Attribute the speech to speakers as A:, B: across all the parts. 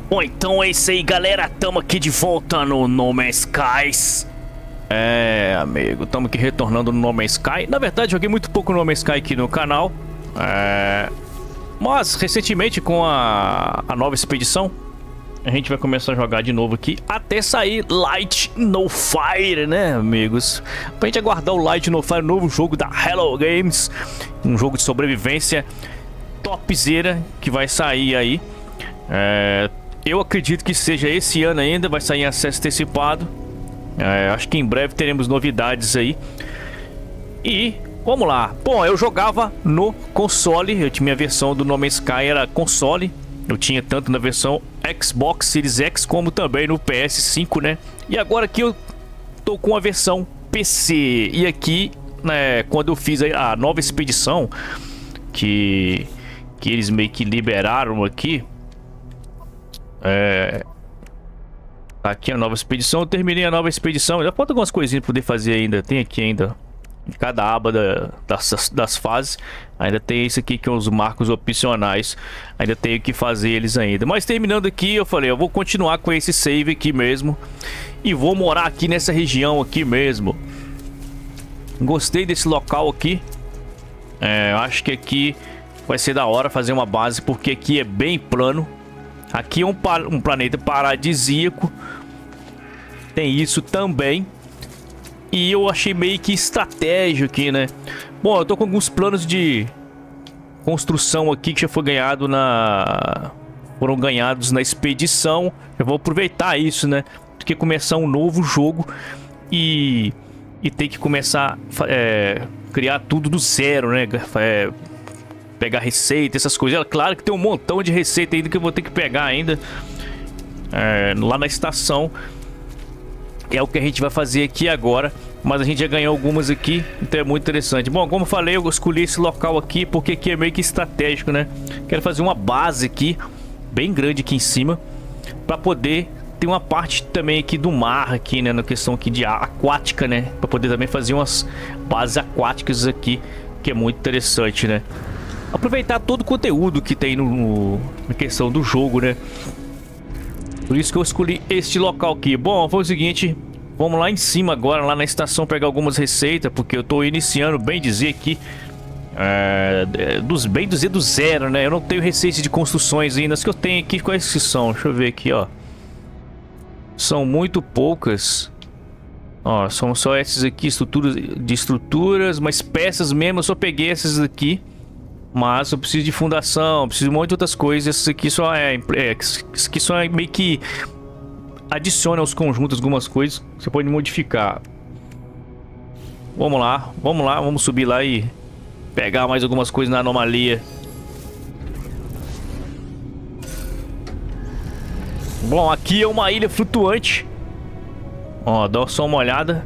A: Bom, então é isso aí, galera. Tamo aqui de volta no No Man's Skies. Amigo, tamo aqui retornando no No Man's Sky. Na verdade, joguei muito pouco no No Man's Sky aqui no canal. Mas, recentemente, com a nova expedição, a gente vai começar a jogar de novo aqui até sair Light No Fire, né, amigos? Pra gente aguardar o Light No Fire, novo jogo da Hello Games. Um jogo de sobrevivência topzera que vai sair aí. Eu acredito que seja esse ano ainda, vai sair em acesso antecipado. Acho que em breve teremos novidades aí. E vamos lá. Bom, eu jogava no console. Eu tinha minha versão do No Man's Sky, era console. Eu tinha tanto na versão Xbox Series X como também no PS5, né? E agora aqui eu tô com a versão PC. E aqui, né, quando eu fiz a nova expedição que eles meio que liberaram aqui, tá aqui a nova expedição. Eu terminei a nova expedição. Já falta algumas coisinhas pra poder fazer ainda. Tem aqui ainda em cada aba das fases. Ainda tem isso aqui que são os marcos opcionais. Ainda tenho que fazer eles ainda. Mas terminando aqui, eu falei, eu vou continuar com esse save aqui mesmo. E vou morar aqui nessa região aqui mesmo. Gostei desse local aqui. Acho que aqui vai ser da hora fazer uma base, porque aqui é bem plano. Aqui é um planeta paradisíaco. Tem isso também. E eu achei meio que estratégia aqui, né? Bom, eu tô com alguns planos de construção aqui que já foi ganhado foram ganhados na expedição. Eu vou aproveitar isso, né? Porque começar um novo jogo e ter que começar criar tudo do zero, né? Pegar receita, essas coisas. Claro que tem um montão de receita ainda que eu vou ter que pegar ainda lá na estação. É o que a gente vai fazer aqui agora. Mas a gente já ganhou algumas aqui, então é muito interessante. Bom, como eu falei, eu escolhi esse local aqui porque aqui é meio que estratégico, né? Quero fazer uma base aqui, bem grande aqui em cima, para poder ter uma parte também aqui do mar aqui, né? Na questão aqui de aquática, né? Para poder também fazer umas bases aquáticas aqui, que é muito interessante, né? Aproveitar todo o conteúdo que tem na questão do jogo, né? Por isso que eu escolhi este local aqui. Bom, foi o seguinte, vamos lá em cima agora, lá na estação, pegar algumas receitas, porque eu tô iniciando, bem dizer aqui, bem dizer do zero, né? Eu não tenho receitas de construções ainda. As que eu tenho aqui, quais que são? Deixa eu ver aqui, ó. São muito poucas. Ó, são só essas aqui, estruturas, mas peças mesmo, eu só peguei essas aqui. Mas eu preciso de fundação, preciso de um monte de outras coisas. Isso aqui só meio que adiciona aos conjuntos algumas coisas. Você pode modificar. Vamos lá, vamos subir lá e pegar mais algumas coisas na anomalia. Bom, aqui é uma ilha flutuante. Ó, dá só uma olhada.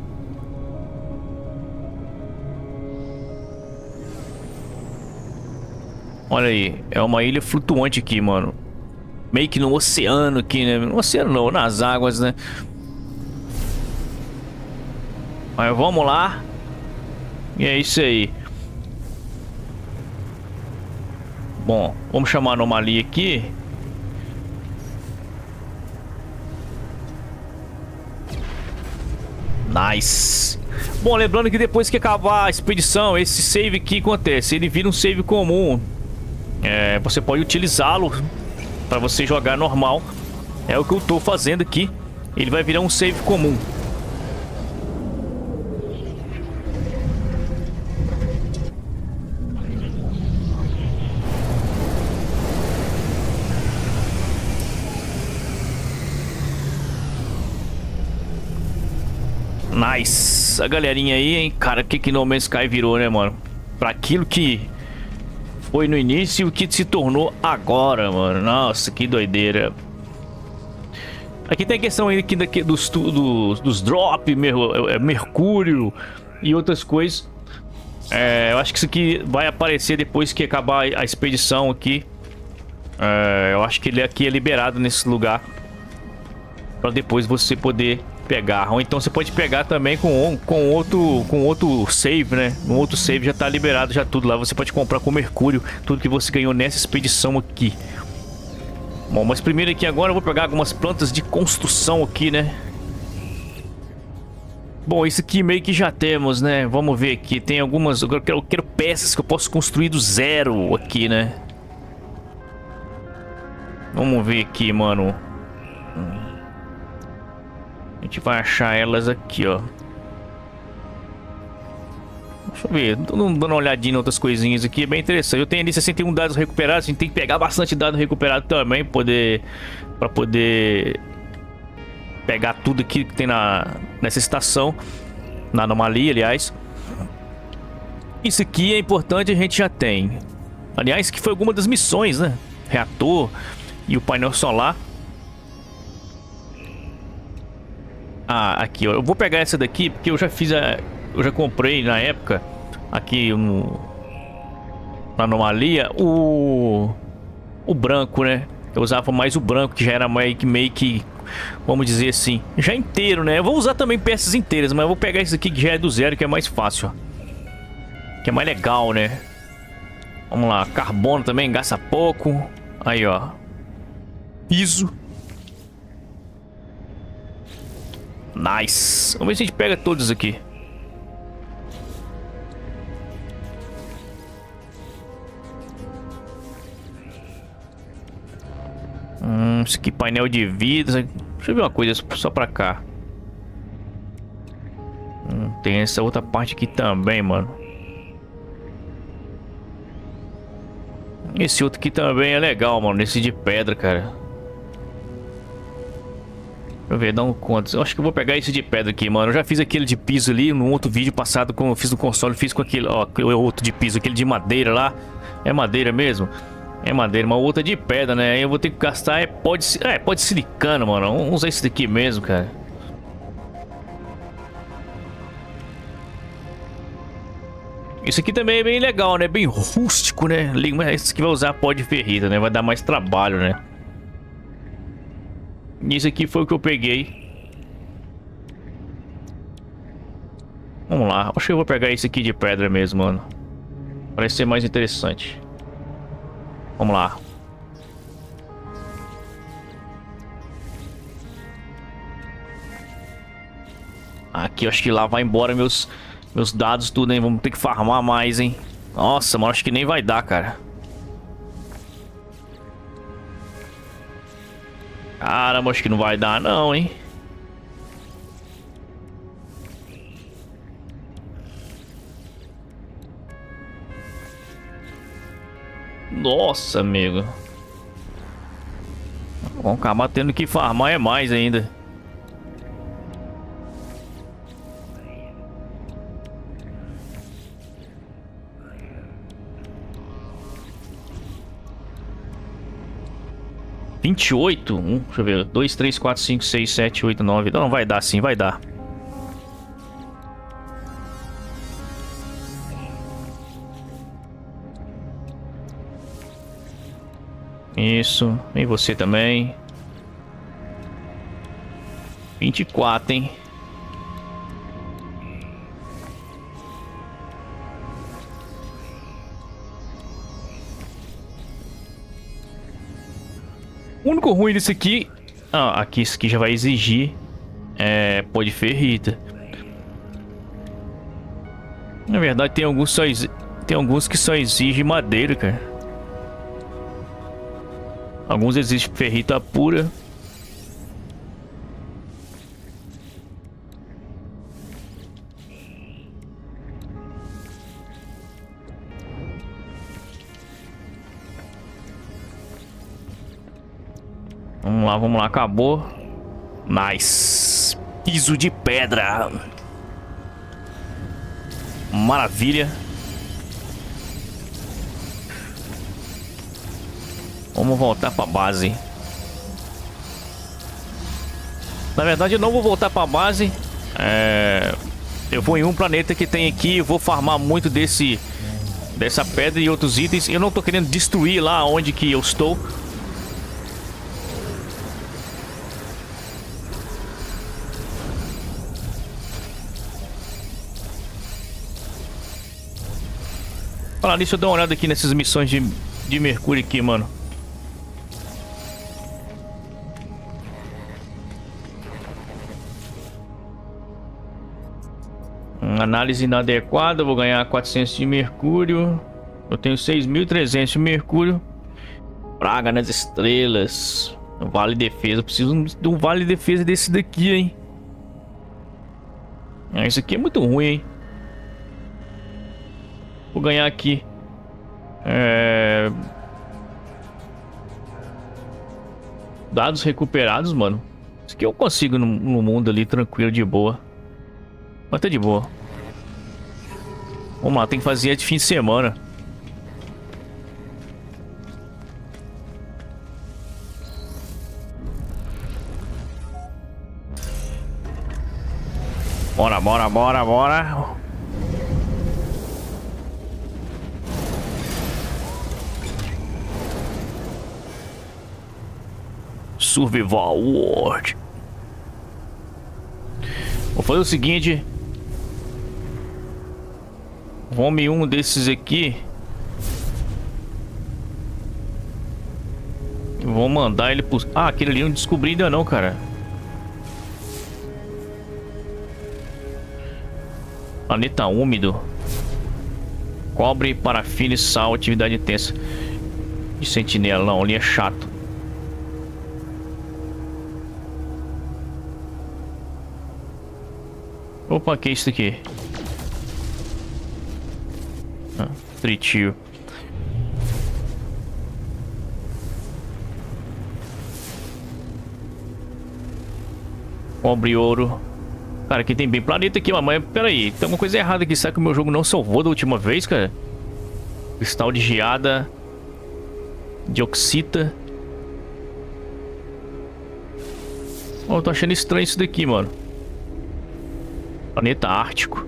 A: Olha aí, é uma ilha flutuante aqui, mano. Meio que no oceano aqui, né? No oceano não, nas águas, né? Mas vamos lá. E é isso aí. Bom, vamos chamar a anomalia aqui. Nice. Bom, lembrando que depois que acabar a expedição, esse save aqui acontece. Ele vira um save comum. Você pode utilizá-lo para você jogar normal. É o que eu tô fazendo aqui. Ele vai virar um save comum. Nice. A galerinha aí, hein? Cara, o que No Man's Sky virou, né, mano? Pra aquilo que foi no início e o que se tornou agora, mano. Nossa, que doideira. Aqui tem a questão ainda aqui dos drop, mercúrio e outras coisas. Eu acho que isso aqui vai aparecer depois que acabar a expedição aqui. Eu acho que ele aqui é liberado nesse lugar, para depois você poder pegar. Ou então você pode pegar também com outro save, né? No outro save já tá liberado já tudo lá. Você pode comprar com mercúrio tudo que você ganhou nessa expedição aqui. Bom, mas primeiro aqui agora eu vou pegar algumas plantas de construção aqui, né? Bom, isso aqui meio que já temos, né? Vamos ver aqui. Tem algumas... Eu quero peças que eu posso construir do zero aqui, né? Vamos ver aqui, mano. A gente vai achar elas aqui, ó. Deixa eu ver, tô dando uma olhadinha em outras coisinhas aqui, é bem interessante. Eu tenho ali 61 dados recuperados, a gente tem que pegar bastante dado recuperado também pra poder pegar tudo aqui que tem nessa estação, na anomalia, aliás. Isso aqui é importante, a gente já tem. Aliás, que foi alguma das missões, né? Reator e o painel solar. Ah, aqui, ó. Eu vou pegar essa daqui porque eu já fiz eu já comprei na época aqui na anomalia o branco, né? Eu usava mais o branco, que já era meio que, vamos dizer assim, já inteiro, né? Eu vou usar também peças inteiras, mas eu vou pegar esse aqui que já é do zero, que é mais fácil, ó. Que é mais legal, né? Vamos lá, carbono também, gasta pouco. Aí, ó. Piso. Nice. Vamos ver se a gente pega todos aqui. Isso aqui, painel de vidro. Deixa eu ver uma coisa só pra cá. Tem essa outra parte aqui também, mano. Esse outro aqui também é legal, mano. Esse de pedra, cara. Deixa eu ver, dá um conta. Eu acho que eu vou pegar esse de pedra aqui, mano. Eu já fiz aquele de piso ali no outro vídeo passado, como eu fiz no console. Fiz com aquele, ó, o outro de piso, aquele de madeira lá. É madeira mesmo? É madeira, mas o outro é de pedra, né? Aí eu vou ter que gastar pó de silicano, mano. Vamos usar esse daqui mesmo, cara. Isso aqui também é bem legal, né? Bem rústico, né? Esse aqui vai usar pó de ferrita, né? Vai dar mais trabalho, né? Isso aqui foi o que eu peguei. Vamos lá. Acho que eu vou pegar esse aqui de pedra mesmo, mano. Parece ser mais interessante. Vamos lá. Aqui, eu acho que lá vai embora meus dados tudo, hein? Vamos ter que farmar mais, hein? Nossa, mano, acho que nem vai dar, cara. Caramba, acho que não vai dar não, hein? Nossa, amigo. Vamos acabar tendo que farmar é mais ainda. (28) deixa eu ver. 2, 3, 4, 5, 6, 7, 8, 9. Não, vai dar sim, vai dar. Isso. E você também. 24, hein? O único ruim disso aqui... Ah, aqui isso aqui já vai exigir pó de ferrita. Na verdade tem alguns que só exigem madeira, cara. Alguns exigem ferrita pura. Vamos lá, acabou. Nice. Piso de pedra. Maravilha. Vamos voltar pra base. Na verdade eu não vou voltar pra base. Eu vou em um planeta que tem aqui. Eu vou farmar muito dessa pedra e outros itens. Eu não tô querendo destruir lá onde que eu estou. Falar nisso, eu dou uma olhada aqui nessas missões de Mercúrio aqui, mano. Análise inadequada. Vou ganhar 400 de mercúrio. Eu tenho 6.300 de mercúrio. Praga nas estrelas. Vale defesa. Eu preciso de um vale defesa desse daqui, hein? Isso aqui é muito ruim, hein? Vou ganhar aqui. Dados recuperados, mano. Isso aqui eu consigo no mundo ali, tranquilo, de boa. Mas tá de boa. Vamos lá, tem que fazer de fim de semana. Bora, bora, bora, bora. Survival World. Vou fazer o seguinte. Home um desses aqui. Vou mandar ele pro... Ah, aquele ali eu não descobri ainda não, cara. Planeta úmido. Cobre, parafina e sal. Atividade intensa. De sentinela, não, ali é chato. Opa, que é isso aqui? Tritio. Cobre, ouro. Cara, aqui tem bem planeta aqui, mas pera aí, tem alguma coisa errada aqui. Será que o meu jogo não salvou da última vez, cara? Cristal de geada. Dioxita. Oh, eu tô achando estranho isso daqui, mano. Planeta ártico.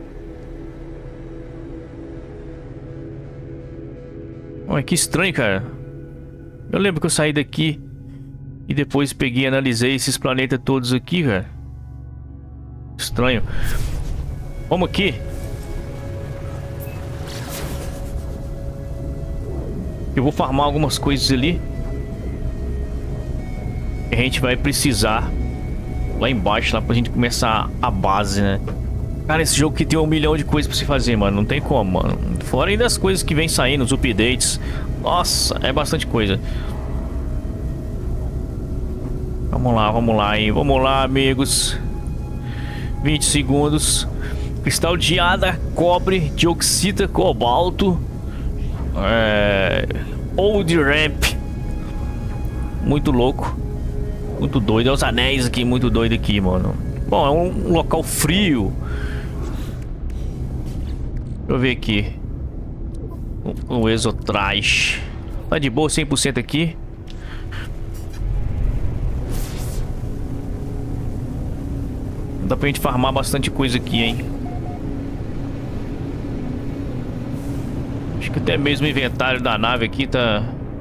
A: Olha que estranho, cara. Eu lembro que eu saí daqui e depois peguei e analisei esses planetas todos aqui, cara. Estranho. Vamos aqui. Eu vou farmar algumas coisas ali. E a gente vai precisar lá embaixo, lá pra gente começar a base, né? Cara, esse jogo aqui tem 1 milhão de coisas pra se fazer, mano. Não tem como, mano. Fora ainda as coisas que vem saindo, os updates. Nossa, é bastante coisa. Vamos lá, hein. Vamos lá, amigos. 20 segundos. Cristal de geada, cobre, dioxita, cobalto. Old Ramp. Muito louco. Muito doido. É os anéis aqui, muito doido aqui, mano. Bom, é um local frio. Deixa eu ver aqui. O Exotrash. Tá de boa, 100% aqui. Dá pra gente farmar bastante coisa aqui, hein? Acho que até mesmo o inventário da nave aqui tá...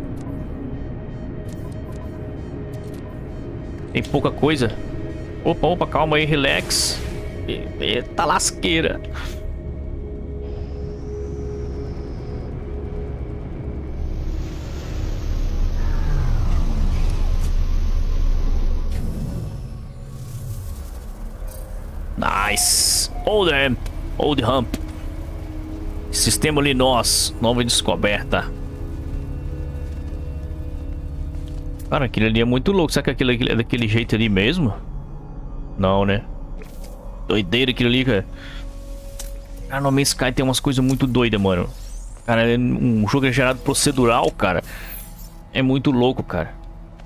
A: Tem pouca coisa. Opa, opa, calma aí, relax. Eita lasqueira. Nice. Old Ramp. Sistema Linos. Nova descoberta. Cara, aquilo ali é muito louco. Será que aquilo é daquele jeito ali mesmo? Não, né? Doideira aquilo ali, cara. Cara, no Man's Sky tem umas coisas muito doidas, mano. Cara, um jogo é gerado procedural, cara. É muito louco, cara.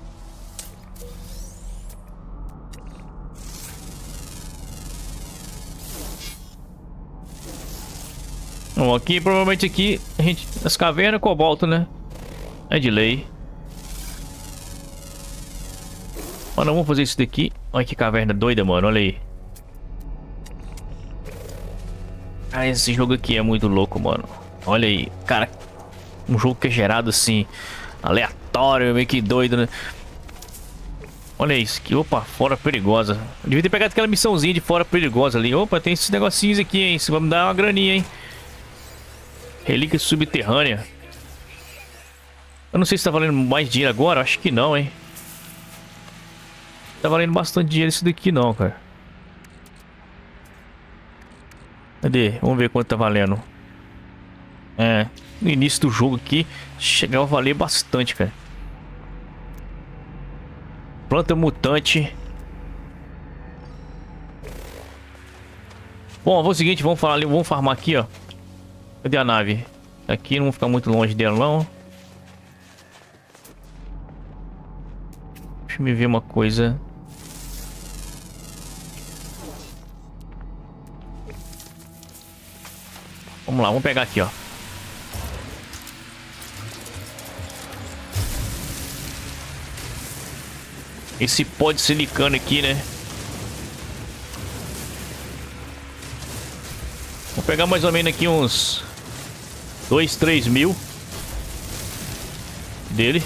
A: Bom, aqui, provavelmente aqui, a gente... As cavernas, cobalto, né? É de lei. Mano, vamos fazer isso daqui. Olha que caverna doida, mano. Olha aí. Cara, esse jogo aqui é muito louco, mano. Olha aí. Cara, um jogo que é gerado assim, aleatório, meio que doido, né? Olha isso aqui. Opa, fora perigosa. Eu devia ter pegado aquela missãozinha de fora perigosa ali. Opa, tem esses negocinhos aqui, hein? Isso vai me dar uma graninha, hein? Relíquia subterrânea. Eu não sei se tá valendo mais dinheiro agora. Acho que não, hein? Tá valendo bastante dinheiro isso daqui não, cara. Cadê? Vamos ver quanto tá valendo. É, no início do jogo aqui, chegava a valer bastante, cara. Planta mutante. Bom, vou o seguinte, vamos falar ali, vamos farmar aqui, ó. Cadê a nave? Aqui, não vou ficar muito longe dela, não. Deixa eu me ver uma coisa. Vamos lá, vamos pegar aqui, ó. Esse pó de silicano aqui, né? Vou pegar mais ou menos aqui uns 2, 3 mil dele.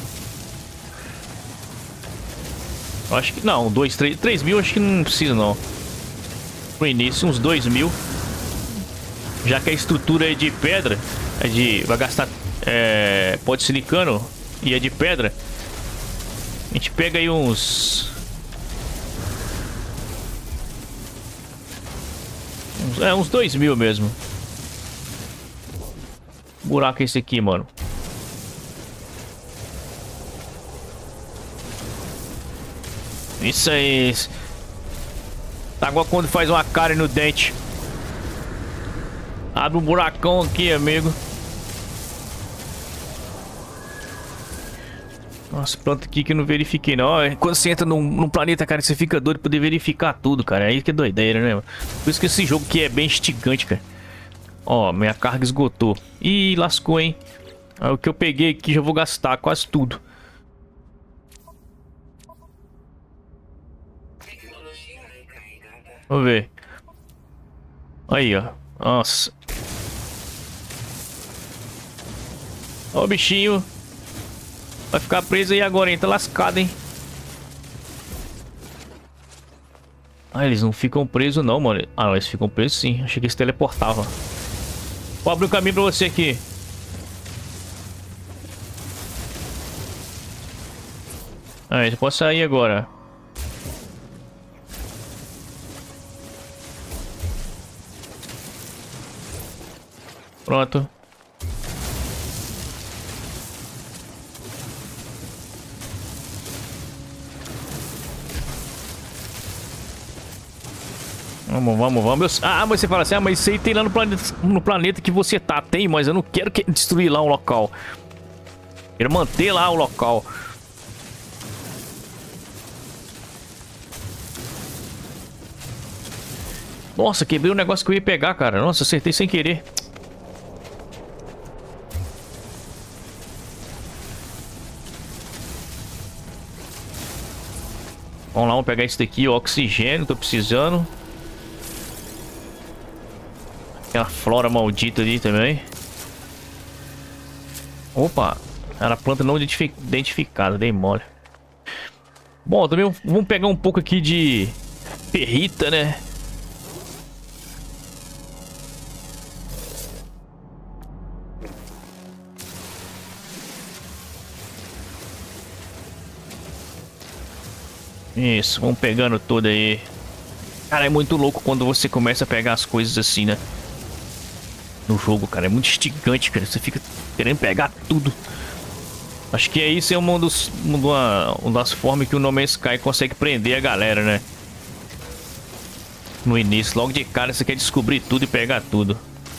A: Eu acho que não, 2, 3 mil acho que não precisa não. Pro início, uns 2 mil. Já que a estrutura é de pedra, vai gastar pó de silicano e é de pedra. A gente pega aí uns 2 mil mesmo. Buraco é esse aqui, mano. Isso aí. Tá igual quando faz uma cárie no dente. Abre um buracão aqui, amigo. Nossa, planta aqui que eu não verifiquei não. Quando você entra num planeta, cara, você fica doido pra poder verificar tudo, cara. Aí que é doideira, né? Por isso que esse jogo aqui é bem instigante, cara. Ó, minha carga esgotou. Ih, lascou, hein? O que eu peguei aqui já vou gastar quase tudo. Vamos ver. Aí, ó. Nossa. Ó o bichinho. Vai ficar preso aí agora, hein? Tá lascado, hein? Ah, eles não ficam presos não, mano. Ah, não, eles ficam presos sim. Achei que eles teleportavam. Vou abrir um caminho pra você aqui. Ah, você pode sair agora. Pronto. Vamos. Ah, mas você fala assim, ah, mas isso aí tem lá no planeta que você tá. Tem, mas eu não quero destruir lá o local. Quero manter lá o local. Nossa, quebrei um negócio que eu ia pegar, cara. Nossa, acertei sem querer. Vamos lá, vamos pegar esse daqui, o oxigênio, tô precisando. Aquela flora maldita ali também. Opa, era planta não identificada, dei mole. Bom, também vamos pegar um pouco aqui de ferrita, né? Isso, vamos pegando tudo aí. Cara, é muito louco quando você começa a pegar as coisas assim, né? No jogo, cara, é muito instigante, cara. Você fica querendo pegar tudo. Acho que é isso, é uma das formas que o No Man's Sky consegue prender a galera, né? No início, logo de cara, você quer descobrir tudo e pegar tudo.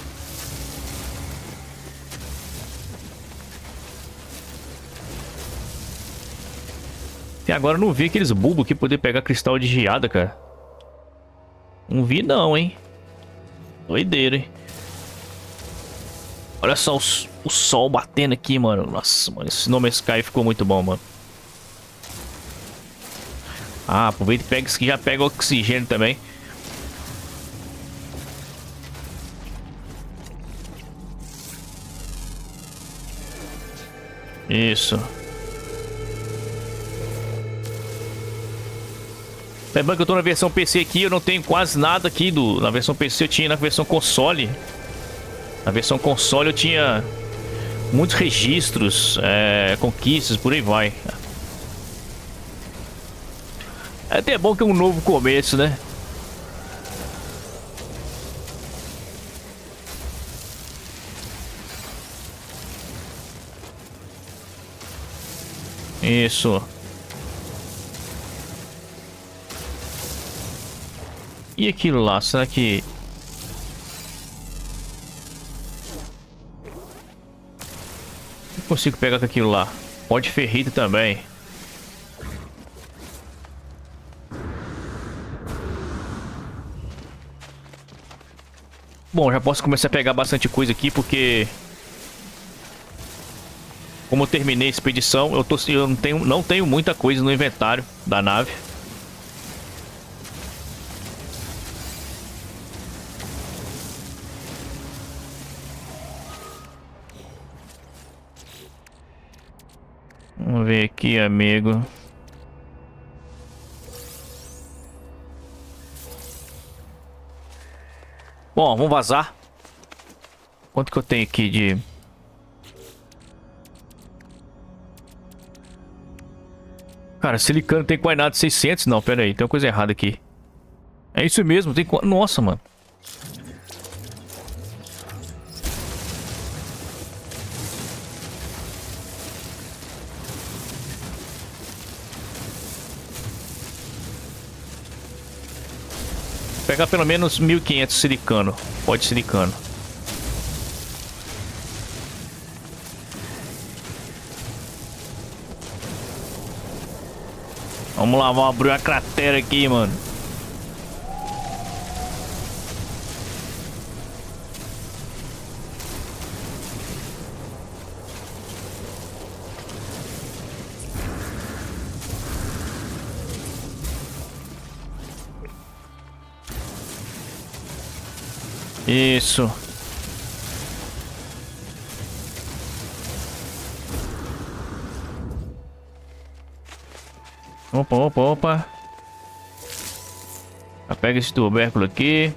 A: E agora eu não vi aqueles bulbos que poder pegar cristal de geada, cara. Não vi não, hein. Doideira, hein. Olha só o sol batendo aqui, mano. Nossa, mano, esse No Man's Sky ficou muito bom, mano. Ah, aproveita e pega isso que já pega oxigênio também. Isso. Lembrando que eu tô na versão PC aqui, eu não tenho quase nada aqui na versão PC, eu tinha na versão console. Na versão console eu tinha muitos registros, conquistas, por aí vai. É até bom que é um novo começo, né? Isso. E aquilo lá, será que... não consigo pegar com aquilo lá. Pode ferrita também. Bom, já posso começar a pegar bastante coisa aqui, porque... como eu terminei a expedição, eu não tenho muita coisa no inventário da nave. Vamos ver aqui, amigo. Bom, vamos vazar. Quanto que eu tenho aqui de... cara, silicano tem quase nada de 600. Não, pera aí, tem uma coisa errada aqui. É isso mesmo, tem... nossa, mano. Vou pegar pelo menos 1500 silicano. Pode silicano. Vamos lá, vamos abrir uma cratera aqui, mano. Isso. Opa, opa, opa. Pega esse tubérculo aqui.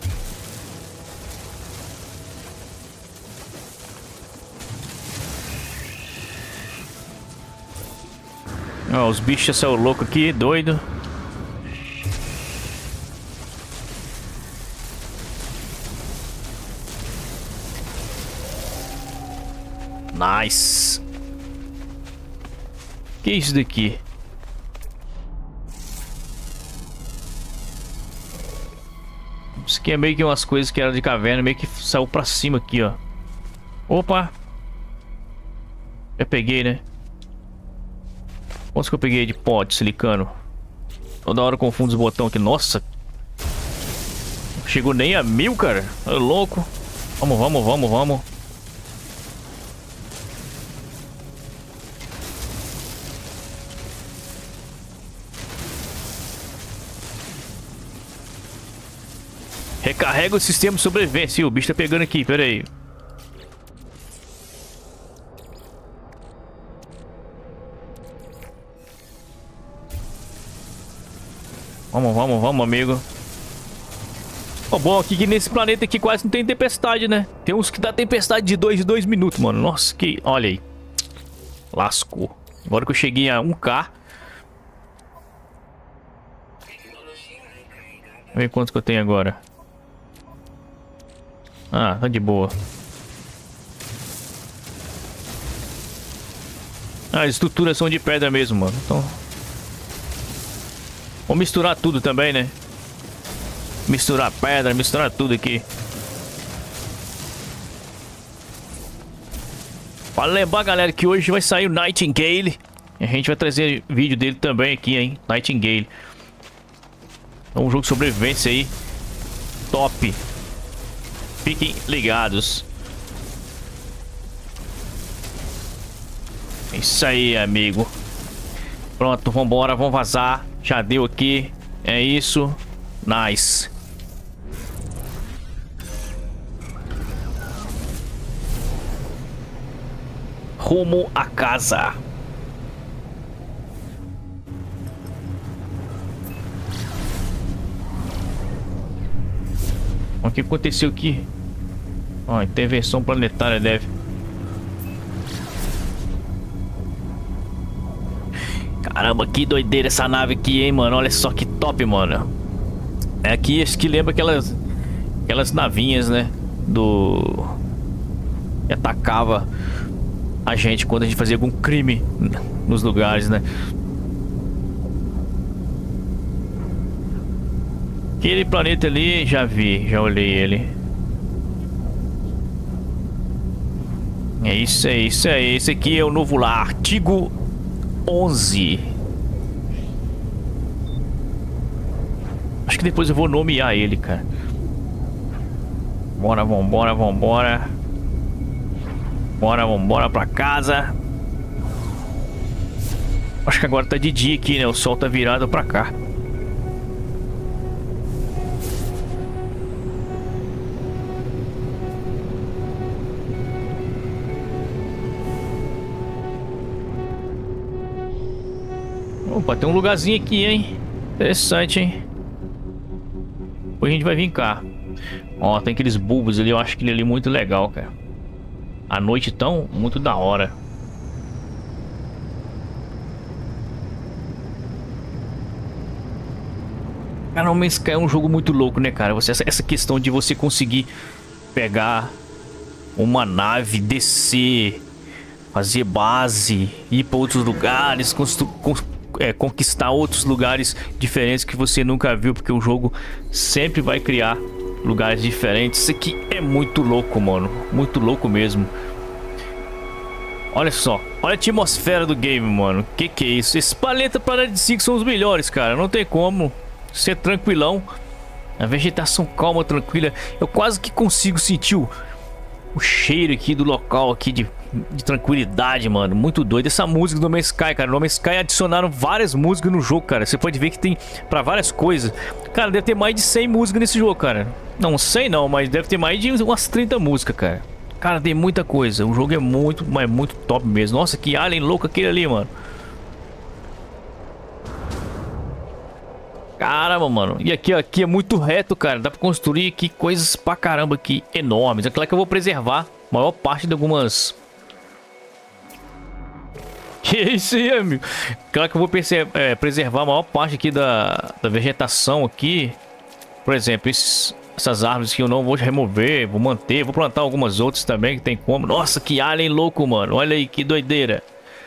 A: Ó, os bichos já são loucos aqui, doido. Nice. Que é isso daqui? Isso aqui é meio que umas coisas que eram de caverna, meio que saiu pra cima aqui, ó. Opa! Já peguei, né? Quantos que eu peguei de pó de silicano? Toda hora eu confundo os botões aqui. Nossa! Não chegou nem a 1000, cara. É louco. Vamos, vamos, vamos, vamos. Recarrega o sistema de sobrevivência. Ih, o bicho tá pegando aqui, pera aí. Vamos, vamos, vamos, amigo. Ó, bom aqui que nesse planeta aqui quase não tem tempestade, né? Tem uns que dá tempestade de 2 em 2 minutos, mano. Nossa, que... olha aí. Lascou. Agora que eu cheguei a 1K. Vamos ver quanto que eu tenho agora. Ah, tá de boa. Ah, as estruturas são de pedra mesmo, mano. Então... vou misturar tudo também, né? Misturar pedra, misturar tudo aqui. Para lembrar, galera, que hoje vai sair o Nightingale. E a gente vai trazer vídeo dele também aqui, hein? Nightingale. É um jogo de sobrevivência aí. Top. Fiquem ligados. É isso aí, amigo. Pronto, vambora, vamos vazar. Já deu aqui. É isso. Nice. Rumo a casa. O que aconteceu aqui? Ó, intervenção planetária deve. Caramba, que doideira essa nave aqui, hein, mano. Olha só que top, mano. É aqui, acho que lembra aquelas navinhas, né? Que atacava a gente quando a gente fazia algum crime nos lugares, né? Aquele planeta ali, já vi, já olhei ele. É isso aí, isso aí. Esse aqui é o novo lar, Artigo 11. Acho que depois eu vou nomear ele, cara. Bora, vambora, vambora. Bora, vambora pra casa. Acho que agora tá de dia aqui, né? O sol tá virado pra cá. Opa, tem um lugarzinho aqui, hein? Interessante, hein? Depois a gente vai vir cá. Ó, tem aqueles bulbos ali. Eu acho aquele ali muito legal, cara. À noite tão muito da hora. Cara, No Man's Sky é um jogo muito louco, né, cara? Essa questão de você conseguir pegar uma nave, descer, fazer base, ir para outros lugares, conquistar outros lugares diferentes que você nunca viu, porque o jogo sempre vai criar lugares diferentes. Isso aqui é muito louco, mano. Muito louco mesmo. Olha só. Olha a atmosfera do game, mano. Que é isso? Esses paletas para de 5 são os melhores, cara. Não tem como ser tranquilão. A vegetação calma, tranquila. Eu quase que consigo sentir o cheiro aqui do local aqui de tranquilidade, mano. Muito doido. Essa música do No Man's Sky, cara. No Man's Sky adicionaram várias músicas no jogo, cara. Você pode ver que tem pra várias coisas. Cara, deve ter mais de 100 músicas nesse jogo, cara. Não, 100 não, mas deve ter mais de umas 30 músicas, cara. Cara, tem muita coisa. O jogo é muito, mas muito top mesmo. Nossa, que alien louco aquele ali, mano. Caramba, mano. E aqui é muito reto, cara. Dá pra construir aqui coisas pra caramba aqui enormes. É claro que eu vou preservar a maior parte de algumas... Que isso aí, amigo? Claro que eu vou preservar a maior parte aqui da vegetação aqui. Por exemplo, essas árvores que eu não vou remover, vou manter. Vou plantar algumas outras também que tem como. Nossa, que alien louco, mano. Olha aí, que doideira.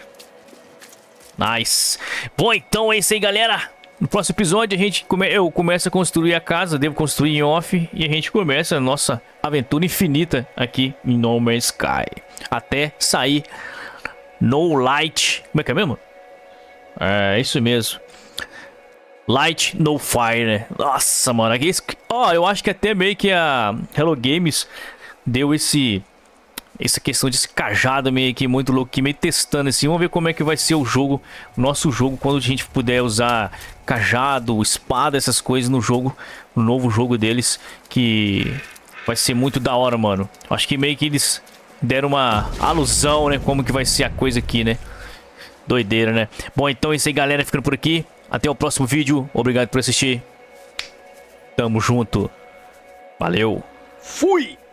A: Nice. Bom, então é isso aí, galera. No próximo episódio eu começo a construir a casa, devo construir em off e a gente começa a nossa aventura infinita aqui em No Man's Sky. Até sair No Light... Como é que é mesmo? É isso mesmo. Light No Fire, né? Nossa, mano. Ó, eu acho que até meio que a Hello Games deu essa questão desse cajado meio que muito louco, meio testando assim. Vamos ver como é que vai ser o jogo, o nosso jogo, quando a gente puder usar cajado, espada, essas coisas no jogo, no novo jogo deles, que vai ser muito da hora, mano. Acho que meio que eles deram uma alusão, né, como que vai ser a coisa aqui, né? Doideira, né? Bom, então é isso aí, galera, ficando por aqui. Até o próximo vídeo. Obrigado por assistir. Tamo junto. Valeu. Fui!